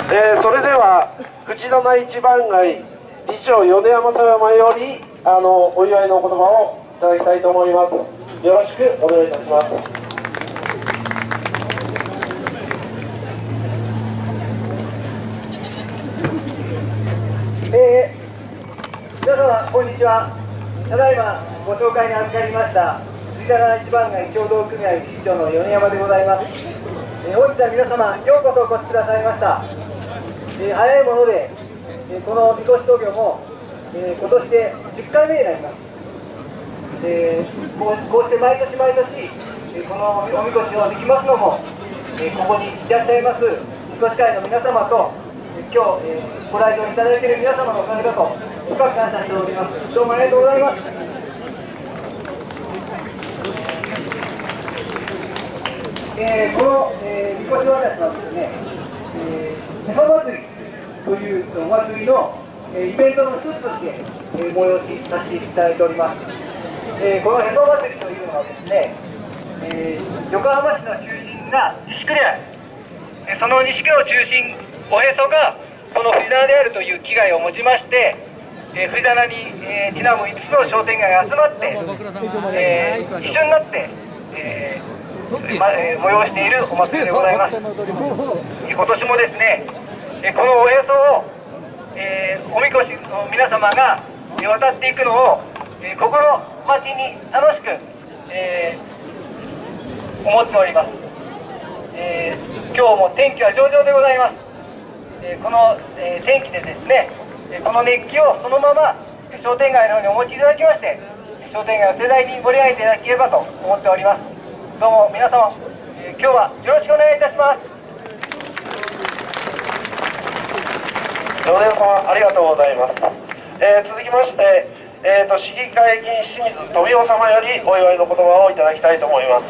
それでは藤棚一番街理事長米山様よりお祝いのお言葉をいただきたいと思います。よろしくお願いいたします。 皆様こんにちは。ただいまご紹介に預かりました藤棚一番街協同組合理事長の米山でございます。本日は皆様ようこそお越しくださいました。早いものでこのみこし闘牛も今年で10回目になります。こうして毎年毎年このおみこしをできますのもここにいらっしゃいますみこし会の皆様と今日ご来場いただいている皆様のおかげだと深く感謝しております。どうもありがとうございます。このみこし渡しはですね、へそ祭りというお祭りのイベントの一つとして催しさせていただいております。このへそ祭りというのはですね、横浜市の中心が西区である。その西区を中心、おへそがこの藤棚であるという危害を持ちまして、藤棚にちなむ5つの商店街が集まって、一緒になって、催しているお祭りでございます。今年もですね、このおへそを、おみこしの皆様が渡っていくのを、心待ちに楽しく、思っております。今日も天気は上々でございます。この、天気でですね、この熱気をそのまま商店街の方にお持ちいただきまして、商店街を盛大にご利用いただければと思っております。どうも皆様、今日はよろしくお願いいたします。 米山様ありがとうございます。続きまして、市議会議員清水富夫様よりお祝いの言葉をいただきたいと思います。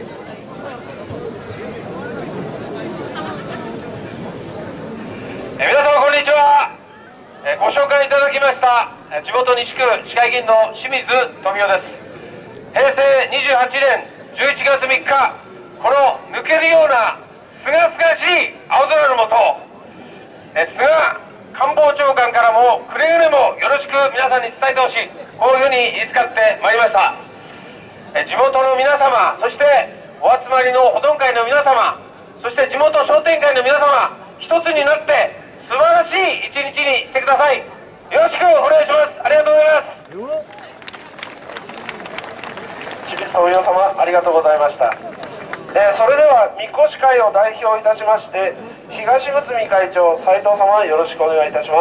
皆様こんにちは。ご紹介いただきました地元西区市会議員の清水富夫です。平成28年11月3日、この抜けるようなすがすがしい青空の下、菅官房長官からもくれぐれもよろしく皆さんに伝えてほしい、こういうふうに言いつかってまいりました。地元の皆様、そしてお集まりの保存会の皆様、そして地元商店会の皆様、一つになって素晴らしい一日にしてください。よろしくお願いします。ありがとうございます。 清水富夫様ありがとうございました。それではみこし会を代表いたしまして東睦会長斉藤様よろしくお願いいたします。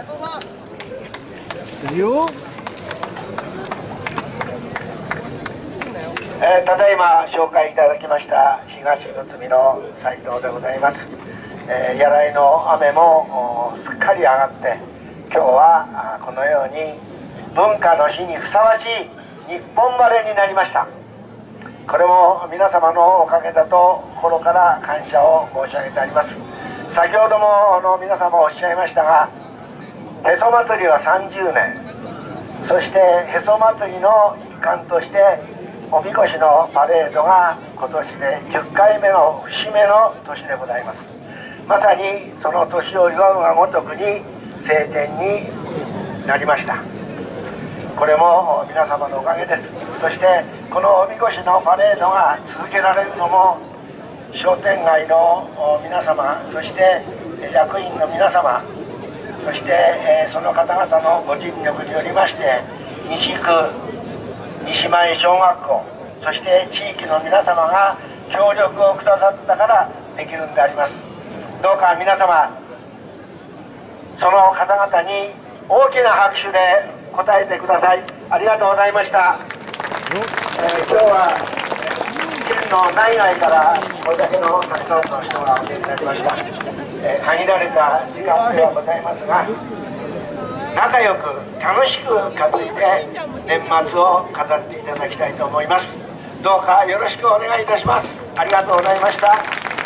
ただいま紹介いただきました東睦の斉藤でございます。やらいの雨もすっかり上がって今日はこのように文化の日にふさわしい日本晴れになりました。これも皆様のおかげだと心から感謝を申し上げております。先ほども皆様おっしゃいましたが、へそ祭りは30年、そしてへそ祭りの一環としておみこしのパレードが今年で10回目の節目の年でございます。まさにその年を祝うがごとくに晴天になりました。これも皆様のおかげです。そしてこのおみこしのパレードが続けられるのも商店街の皆様、そして役員の皆様、そしてその方々のご尽力によりまして西区西前小学校、そして地域の皆様が協力をくださったからできるんであります。どうか皆様その方々に大きな拍手で応えてください。ありがとうございました。今日は県の内外からこれだけのたくさんの人がお見えになりました。限られた時間ではございますが、仲良く楽しく担いで年末を飾っていただきたいと思います。どうかよろしくお願いいたします。ありがとうございました。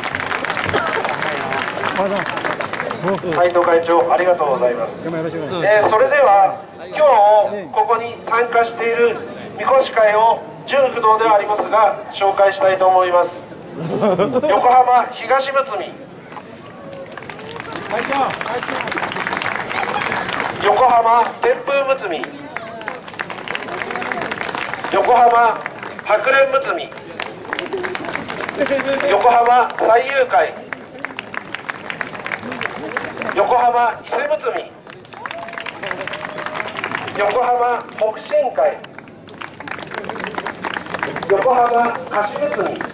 斉藤会長ありがとうございます。それでは今日ここに参加しているみこし会を純不動ではありますが紹介したいと思います。横浜東睦横浜天風むつみ、横浜白蓮むつみ、横浜最遊会、横浜伊勢むつみ、横浜北進会、横浜菓子むつみ、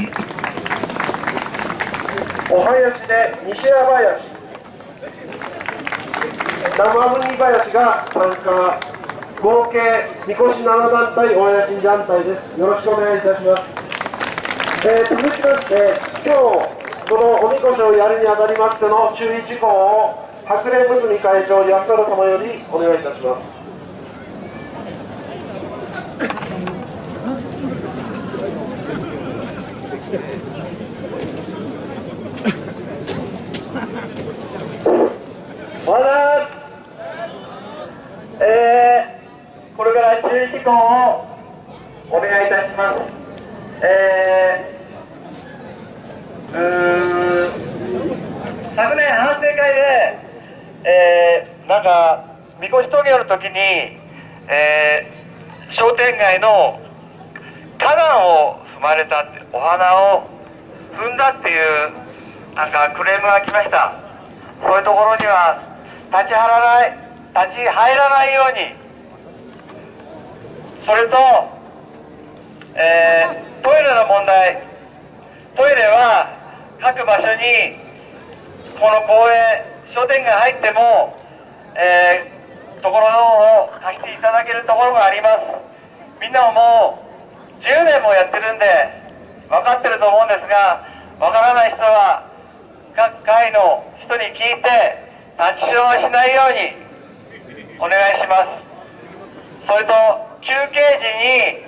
お囃子で西谷囃子、生麦囃子が参加、合計みこし7団体お囃子団体です。よろしくお願いいたします。続きまして、今日このおみこしをやるにあたりましての注意事項を白蓮むつみ会長安原様よりお願いいたします。 これから注意事項をお願いいたします。昨年反省会で、なんかみこし峠の時に、商店街の花壇を踏まれたって、お花を踏んだっていうなんかクレームが来ました。そういうところには立ち入らないように、それと、トイレの問題、トイレは各場所にこの公園、商店街入っても、ところを貸していただけるところがあります。みんなももう10年もやってるんで分かってると思うんですが、分からない人は各会の人に聞いて立ちションをしないようにお願いします。それと休憩時に、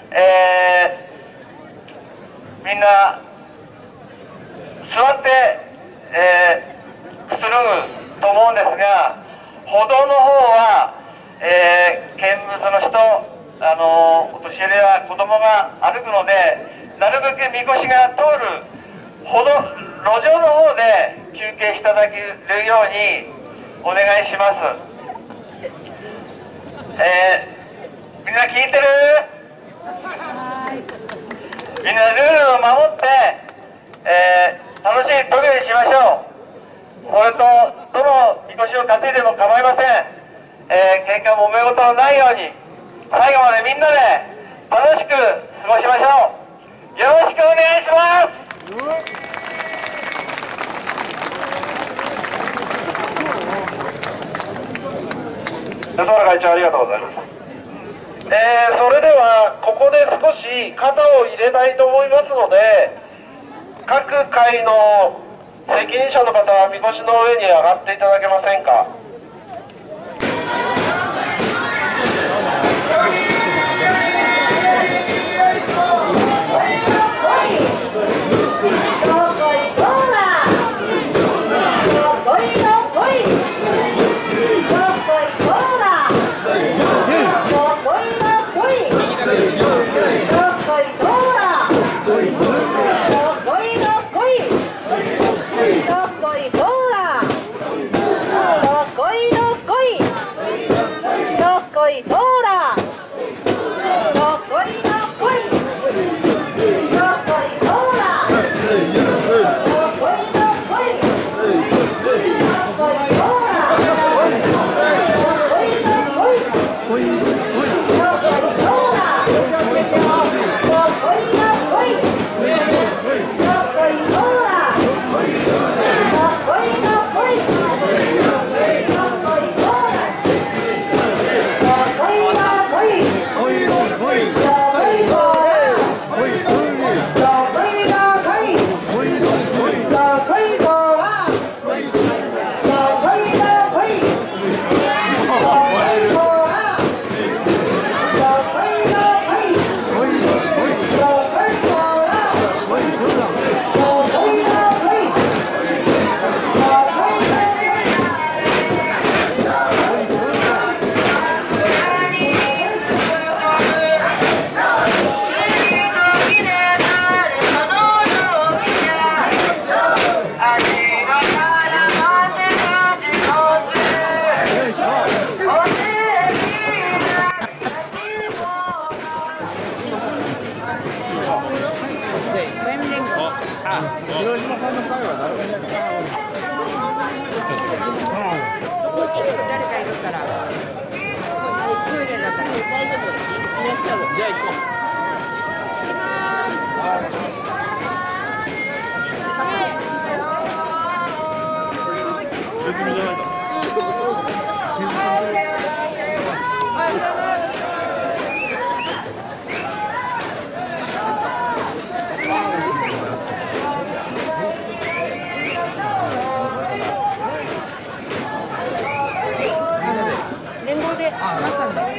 みんな座って、くつろぐと思うんですが、歩道の方は、見物の人、お年寄りや子供が歩くので、なるべくみこしが通る路上の方で休憩していただけるようにお願いします。みんな聞いてる？みんなルールを守って、楽しい旅にしましょう。それとどのみこしを担いでも構いません。喧嘩もめ事のないように最後までみんなで楽しく過ごしましょう。よろしくお願いします。 安原会長ありがとうございます。それではここで少し肩を入れたいと思いますので、各会の責任者の方はみこしの上に上がっていただけませんか。 こ広島さんの会は誰もいないから。 誰かいるから。トイレだったら大丈夫。 じゃあ行こう。 連合で、あ、まさに。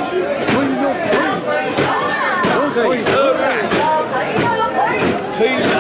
可以。